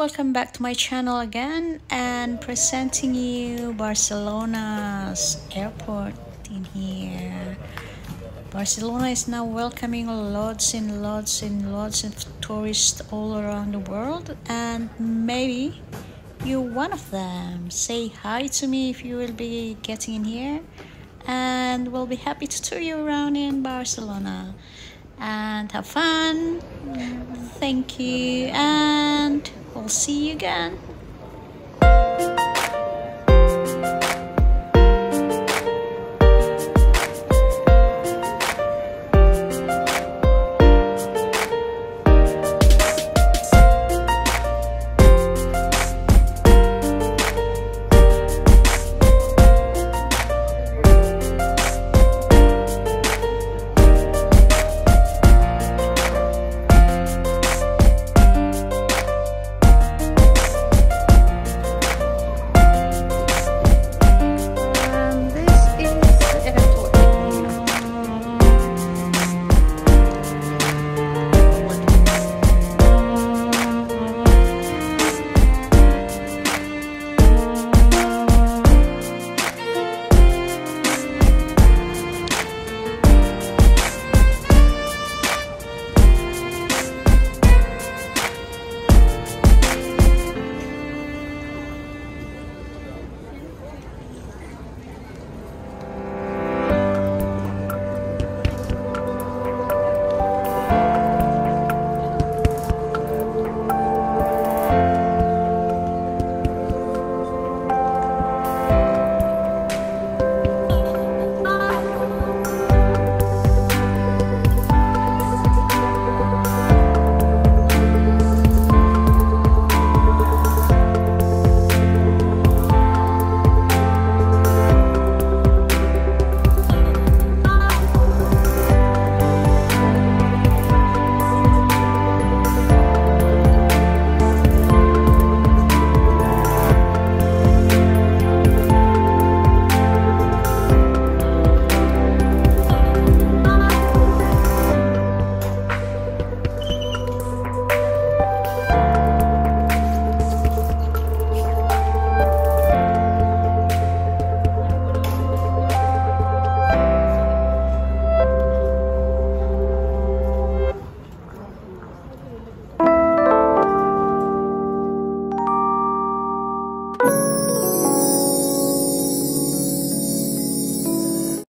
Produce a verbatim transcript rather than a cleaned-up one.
welcome back to my channel again and presenting you Barcelona's airport in here. Barcelona is now welcoming lots and lots and lots of tourists all around the world, and maybe you're one of them. Say hi to me if you will be getting in here, and we'll be happy to tour you around in Barcelona and have fun. Thank you, and we'll see you again.